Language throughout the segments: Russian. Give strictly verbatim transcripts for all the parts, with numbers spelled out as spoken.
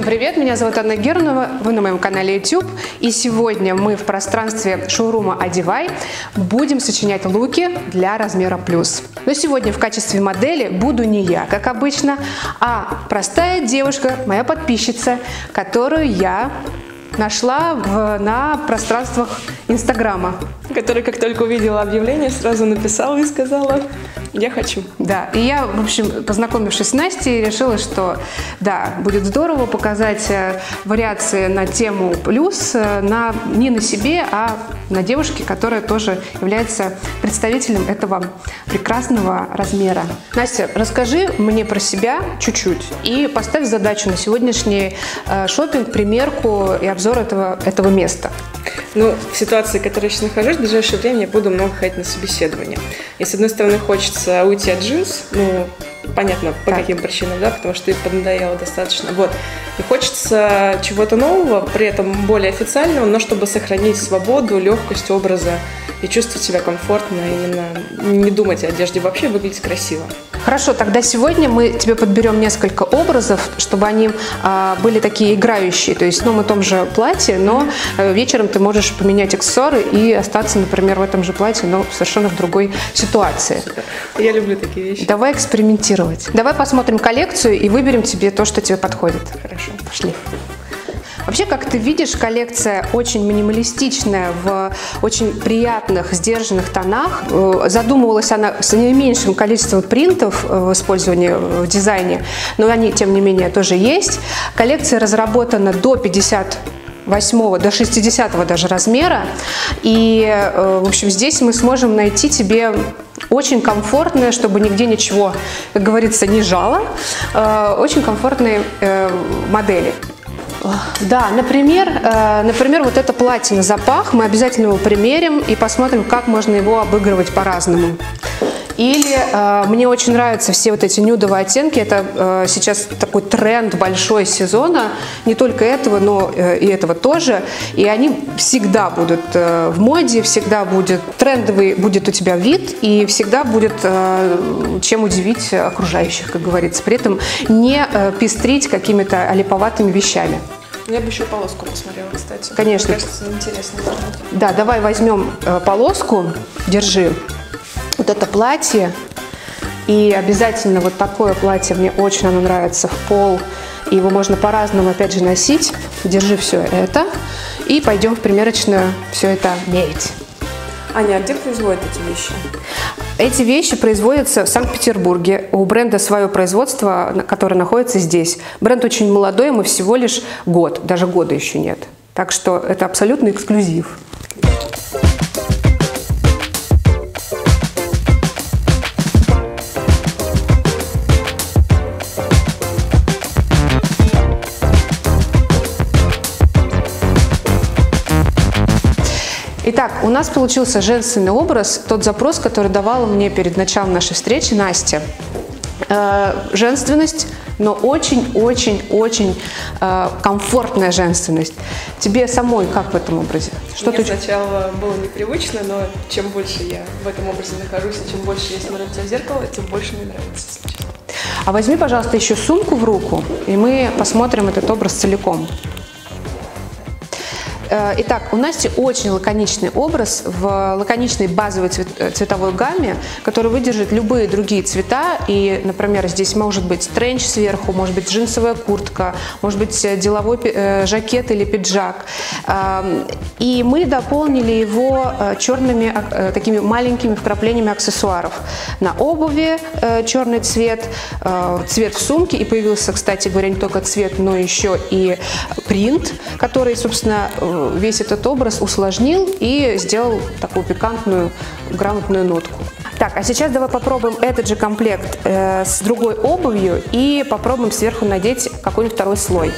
привет! Меня зовут Анна Гернова, вы на моем канале YouTube. И сегодня мы в пространстве шоурума «Одевай» будем сочинять луки для размера плюс. Но сегодня в качестве модели буду не я, как обычно, а простая девушка, моя подписчица, которую я нашла в, на пространствах Инстаграма. Которая, как только увидела объявление, сразу написала и сказала: я хочу. Да, и я, в общем, познакомившись с Настей, решила, что да, будет здорово показать вариации на тему плюс на, не на себе, а на девушке, которая тоже является представителем этого прекрасного размера. Настя, расскажи мне про себя чуть-чуть и поставь задачу на сегодняшний шопинг, примерку и обзор этого, этого места. Ну, в ситуации, в которой я сейчас нахожусь, в ближайшее время я буду много ходить на собеседование. И, с одной стороны, хочется уйти от джинс, ну, понятно, по так. каким причинам, да, потому что их поднадоело достаточно. Вот. И хочется чего-то нового, при этом более официального, но чтобы сохранить свободу, легкость образа и чувствовать себя комфортно, именно не думать о одежде, вообще выглядеть красиво. Хорошо, тогда сегодня мы тебе подберем несколько образов, чтобы они а, были такие играющие, то есть в одном и том же платье, но а, вечером ты можешь поменять аксессуары и остаться, например, в этом же платье, но совершенно в другой ситуации. Супер. Я люблю такие вещи. Давай экспериментировать. Давай посмотрим коллекцию и выберем тебе то, что тебе подходит. Хорошо. Пошли. Вообще, как ты видишь, коллекция очень минималистичная, в очень приятных, сдержанных тонах. Задумывалась она с наименьшим количеством принтов в использовании в дизайне, но они, тем не менее, тоже есть. Коллекция разработана до пятьдесят восьмого, до шестидесятого даже размера. И, в общем, здесь мы сможем найти тебе очень комфортные, чтобы нигде ничего, как говорится, не жало, очень комфортные модели. Да, например, э, например, вот это платье на запах, мы обязательно его примерим и посмотрим, как можно его обыгрывать по-разному. Или э, мне очень нравятся все вот эти нюдовые оттенки, это э, сейчас такой тренд большой сезона, не только этого, но э, и этого тоже, и они всегда будут э, в моде, всегда будет трендовый, будет у тебя вид, и всегда будет э, чем удивить окружающих, как говорится, при этом не э, пестрить какими-то олиповатыми вещами. Я бы еще полоску посмотрела, кстати. Конечно. Мне кажется, интересно. Да, давай возьмем э, полоску, держи. Вот это платье, и обязательно вот такое платье, мне очень оно нравится, в пол, и его можно по-разному опять же носить. Держи все это, и пойдем в примерочную все это мерить. Аня, а где производят эти вещи? Эти вещи производятся в Санкт-Петербурге. У бренда свое производство, которое находится здесь. Бренд очень молодой, ему всего лишь год, даже года еще нет. Так что это абсолютный эксклюзив. Итак, у нас получился женственный образ, тот запрос, который давала мне перед началом нашей встречи Настя. Э, женственность, но очень-очень-очень э, комфортная женственность. Тебе самой как в этом образе? Что Мне ты... сначала было непривычно, но чем больше я в этом образе нахожусь, и чем больше я смотрю на себя в зеркало, тем больше мне нравится, если честно. А возьми, пожалуйста, еще сумку в руку, и мы посмотрим этот образ целиком. Итак, у Насти очень лаконичный образ в лаконичной базовой цвет, цветовой гамме, который выдержит любые другие цвета. И, например, здесь может быть тренч сверху, может быть джинсовая куртка, может быть деловой э, жакет или пиджак. Э, и мы дополнили его э, черными э, такими маленькими вкраплениями аксессуаров. На обуви э, черный цвет, э, цвет в сумке. И появился, кстати говоря, не только цвет, но еще и принт, который, собственно, весь этот образ усложнил и сделал такую пикантную, грамотную нотку. Так, а сейчас давай попробуем этот же комплект э, с другой обувью и попробуем сверху надеть какой-нибудь второй слой.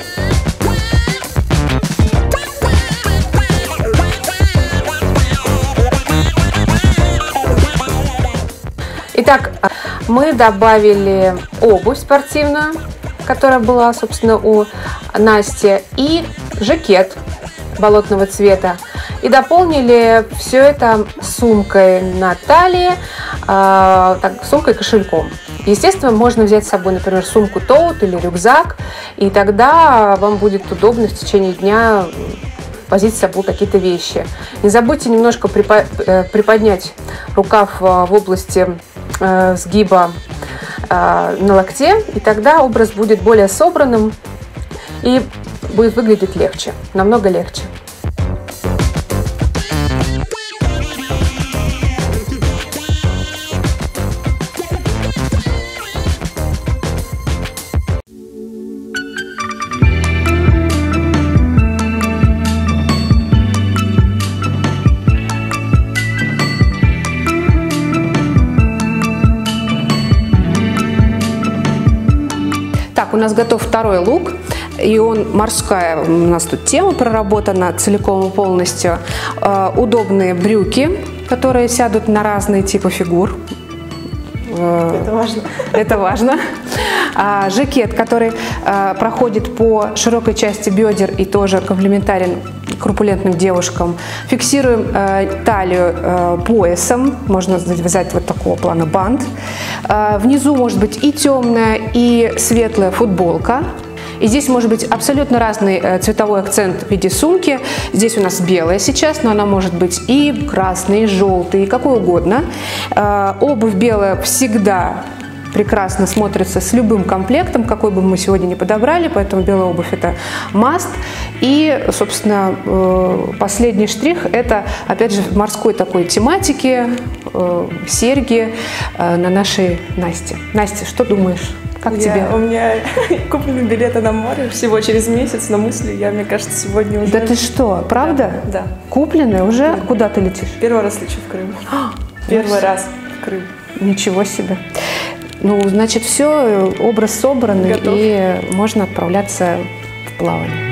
Итак, мы добавили обувь спортивную, которая была, собственно, у Насти, и жакет болотного цвета. И дополнили все это сумкой на талии, э, так, сумкой и кошельком. Естественно, можно взять с собой, например, сумку тоут или рюкзак, и тогда вам будет удобно в течение дня возить с собой какие-то вещи. Не забудьте немножко приподнять рукав в области э, сгиба э, на локте, и тогда образ будет более собранным и будет выглядеть легче, намного легче. Так, у нас готов второй лук, и он морская, у нас тут тема проработана целиком и полностью. Э, удобные брюки, которые сядут на разные типы фигур. Э, это важно. Это важно. А, жакет, который а, проходит по широкой части бедер и тоже комплементарен корпулентным девушкам. Фиксируем э, талию э, поясом, можно завязать вот такого плана бант. Э, внизу может быть и темная, и светлая футболка. И здесь может быть абсолютно разный э, цветовой акцент в виде сумки. Здесь у нас белая сейчас, но она может быть и красная, и желтая, и какой угодно. Э, обувь белая всегда прекрасно смотрится с любым комплектом, какой бы мы сегодня ни подобрали, поэтому белая обувь – это must. И, собственно, последний штрих – это, опять же, морской такой тематики, серьги на нашей Насте. Настя, что думаешь? Как я, тебе? У меня куплены билеты на море всего через месяц, на мысли я, мне кажется, сегодня уже… Да ты что, правда? Да. да. Куплены уже? Да. Куда ты летишь? Первый раз лечу в Крым. Первый раз в Крым. Ничего себе. Ну, значит, все, образ собранный, готов. И можно отправляться в плавание.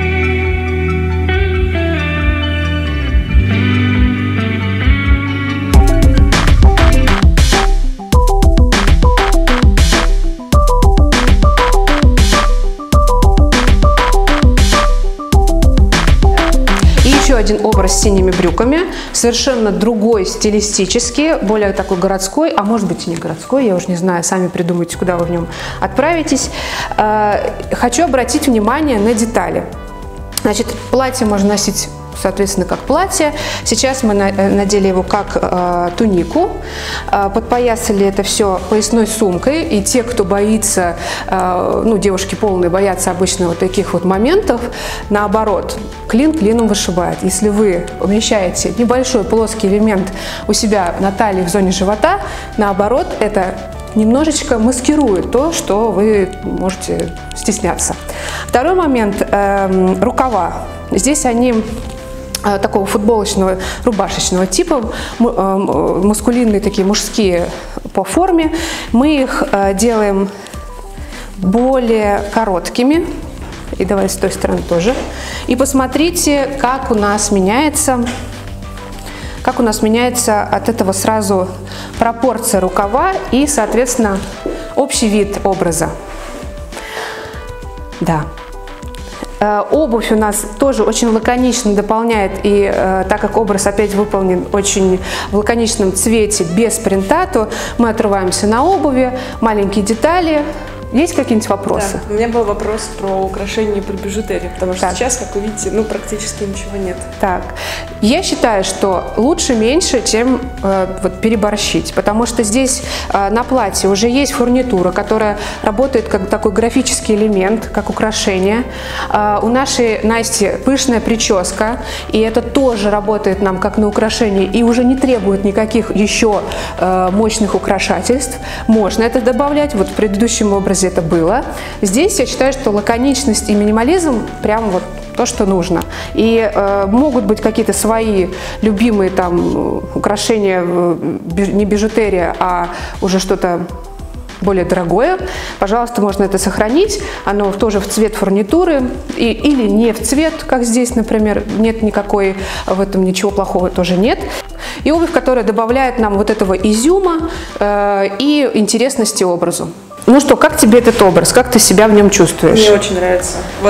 Еще один образ с синими брюками, совершенно другой стилистически, более такой городской, а может быть и не городской, я уже не знаю, сами придумайте, куда вы в нем отправитесь. Хочу обратить внимание на детали. Значит, платье можно носить, соответственно, как платье. Сейчас мы надели его как э, тунику, э, подпоясали это все поясной сумкой. И те, кто боится, э, ну, девушки полные боятся обычно вот таких вот моментов, наоборот, клин клином вышибает. Если вы умещаете небольшой плоский элемент у себя на талии в зоне живота, наоборот, это немножечко маскирует то, что вы можете стесняться. Второй момент э, – рукава. Здесь они такого футболочного, рубашечного типа, мускулинные такие, мужские по форме. Мы их делаем более короткими. И давай с той стороны тоже. И посмотрите, как у нас меняется, как у нас меняется от этого сразу пропорция рукава и, соответственно, общий вид образа. Да. Обувь у нас тоже очень лаконично дополняет, и э, так как образ опять выполнен очень в лаконичном цвете, без принта, то мы отрываемся на обуви, маленькие детали. Есть какие-нибудь вопросы? Да, у меня был вопрос про украшения и про бижутерию, потому что так. сейчас, как вы видите, ну, практически ничего нет. Так, я считаю, что лучше меньше, чем э, вот, переборщить, потому что здесь э, на платье уже есть фурнитура, которая работает как такой графический элемент, как украшение. Э, у нашей Насти пышная прическа, и это тоже работает нам как на украшение и уже не требует никаких еще э, мощных украшательств. Можно это добавлять, вот в предыдущем образе это было. Здесь я считаю, что лаконичность и минимализм прям вот то, что нужно. И э, могут быть какие-то свои любимые там украшения, не бижутерия, а уже что-то более дорогое. Пожалуйста, можно это сохранить. Оно тоже в цвет фурнитуры и, или не в цвет, как здесь, например. Нет никакой, в этом ничего плохого тоже нет. И обувь, которая добавляет нам вот этого изюма э, и интересности образу. Ну что, как тебе этот образ? Как ты себя в нем чувствуешь? Мне очень нравится. Вот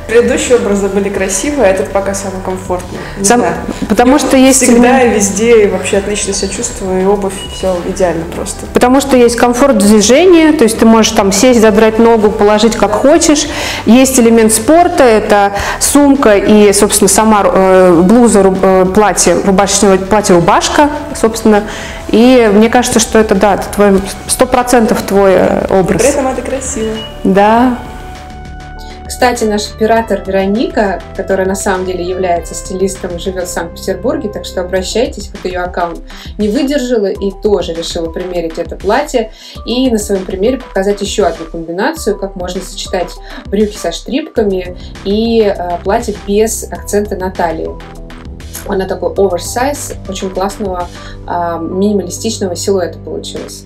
Предыдущие образы были красивые, а этот пока самый комфортный. Сам, потому что есть всегда элемент... и везде, и вообще отлично себя чувствую, и обувь, все идеально просто. Потому что есть комфорт движения, то есть ты можешь там сесть, задрать ногу, положить как хочешь. Есть элемент спорта, это сумка и, собственно, сама э, блуза, э, платье, рубашечное платье, рубашка, собственно. И мне кажется, что это, да, это твой, сто процентов твой образ. И при этом это красиво. Да. Кстати, наш оператор Вероника, которая на самом деле является стилистом и живет в Санкт-Петербурге, так что обращайтесь, вот ее аккаунт, не выдержала и тоже решила примерить это платье и на своем примере показать еще одну комбинацию, как можно сочетать брюки со штрипками и э, платье без акцента на талии. Она такой оверсайз, очень классного э, минималистичного силуэта получилась.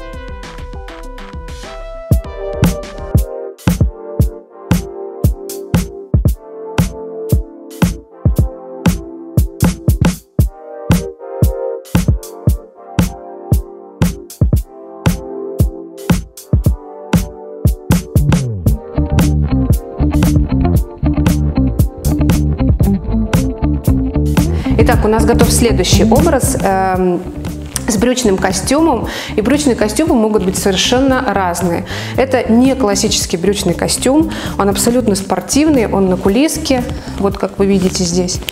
Итак, у нас готов следующий образ э, с брючным костюмом. И брючные костюмы могут быть совершенно разные. Это не классический брючный костюм, он абсолютно спортивный, он на кулиске, вот как вы видите здесь.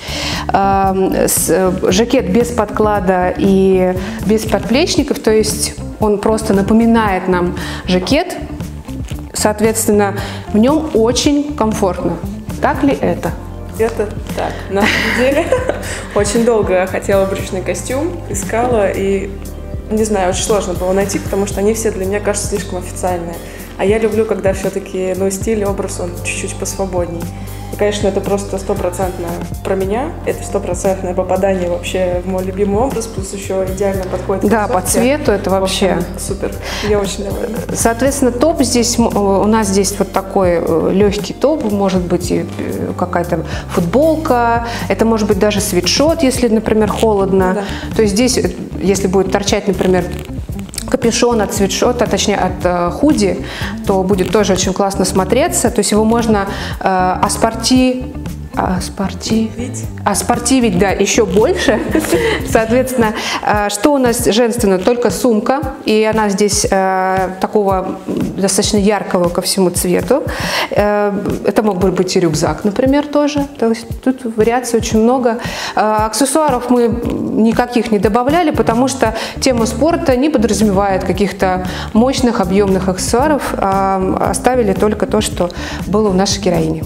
Э, с, жакет без подклада и без подплечников, то есть он просто напоминает нам жакет, соответственно, в нем очень комфортно. Так ли это? Это так. На самом деле, очень долго хотела брючный костюм, искала, и, не знаю, очень сложно было найти, потому что они все для меня кажутся слишком официальные. А я люблю, когда все-таки, ну, стиль, образ, он чуть-чуть посвободней. И, конечно, это просто стопроцентно про меня, это стопроцентное попадание вообще в мой любимый образ, плюс еще идеально подходит. Да, по цвету это вообще супер. Я очень довольна. Соответственно, топ здесь, у нас здесь вот такой легкий топ, может быть и какая-то футболка, это может быть даже свитшот, если, например, холодно. Да. То есть здесь, если будет торчать, например, капюшон от свитшота, точнее от э, худи, то будет тоже очень классно смотреться. То есть его можно э, аспорти... Аспортивить. Аспортивить, да, еще больше. Соответственно, что у нас женственно? Только сумка, и она здесь э, такого достаточно яркого ко всему цвету. Э, это мог бы быть и рюкзак, например, тоже. То есть тут вариаций очень много. Э, аксессуаров мы никаких не добавляли, потому что тема спорта не подразумевает каких-то мощных, объемных аксессуаров, а оставили только то, что было у нашей героини.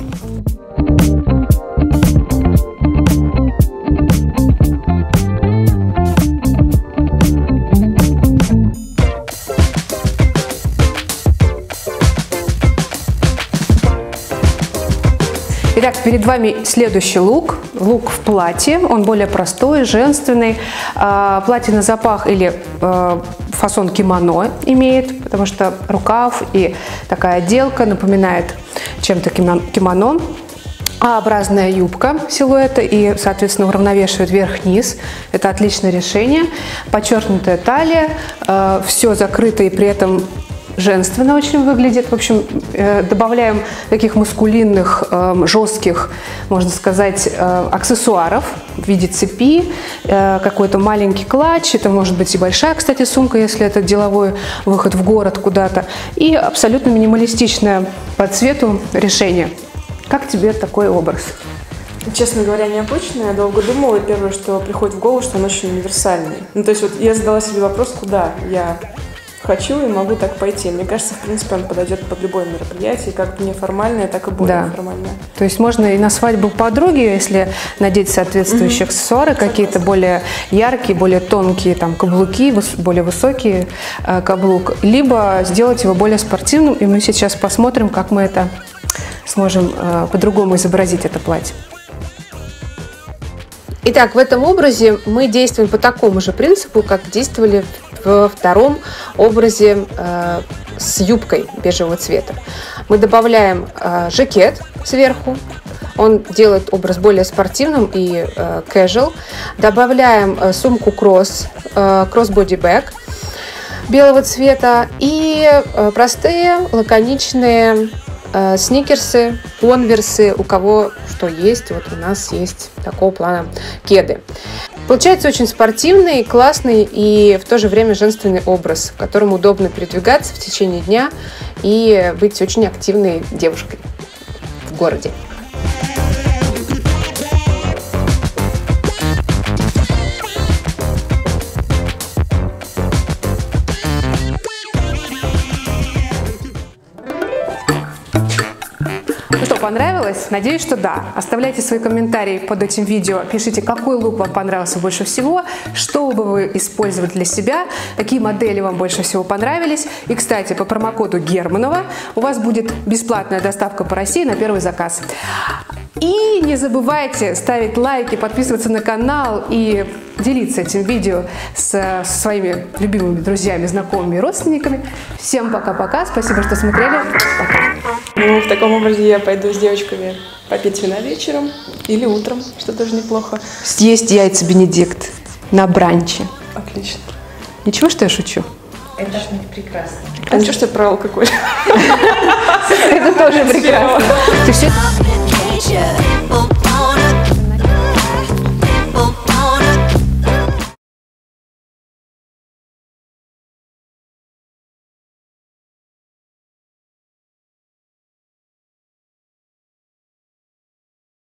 Итак, перед вами следующий лук, лук в платье, он более простой, женственный, платье на запах или фасон кимоно имеет, потому что рукав и такая отделка напоминает чем-то кимоно, А-образная юбка силуэта и, соответственно, уравновешивает верх-низ, это отличное решение, подчеркнутая талия, все закрыто и при этом женственно очень выглядит. В общем, добавляем таких мускулинных, жестких, можно сказать, аксессуаров в виде цепи, какой-то маленький клатч, это может быть и большая, кстати, сумка, если это деловой выход в город куда-то, и абсолютно минималистичное по цвету решение. Как тебе такой образ? Честно говоря, необычно. Я долго думала, и первое, что приходит в голову, что он очень универсальный. Ну, то есть вот я задала себе вопрос, куда я хочу и могу так пойти. Мне кажется, в принципе, он подойдет под любое мероприятие, как неформальное, так и более да. формальное. То есть можно и на свадьбу подруги, если надеть соответствующие mm-hmm. аксессуары, какие-то более яркие, более тонкие там, каблуки, более высокий э, каблук, либо сделать его более спортивным, и мы сейчас посмотрим, как мы это сможем э, по-другому изобразить, это платье. Итак, в этом образе мы действуем по такому же принципу, как действовали во втором образе э, с юбкой бежевого цвета. Мы добавляем э, жакет сверху, он делает образ более спортивным и э, casual. Добавляем э, сумку кросс, э, crossbody bag белого цвета и э, простые лаконичные Э, сникерсы, конверсы, у кого что есть, вот у нас есть такого плана кеды. Получается очень спортивный, классный и в то же время женственный образ, в котором удобно передвигаться в течение дня и быть очень активной девушкой в городе. Ну что, понравилось? Надеюсь, что да. Оставляйте свои комментарии под этим видео. Пишите, какой лук вам понравился больше всего, что бы вы использовали для себя, какие модели вам больше всего понравились. И, кстати, по промокоду Германова у вас будет бесплатная доставка по России на первый заказ. И не забывайте ставить лайки, подписываться на канал и делиться этим видео с своими любимыми друзьями, знакомыми и родственниками. Всем пока-пока. Спасибо, что смотрели. Пока. Ну, в таком образе я пойду с девочками попить вина вечером или утром, что тоже неплохо. Съесть яйца Бенедикт на бранче. Отлично. Ничего, что я шучу? Это прекрасно. А ничего, что я про алкоголь? Это тоже прекрасно. Ты все...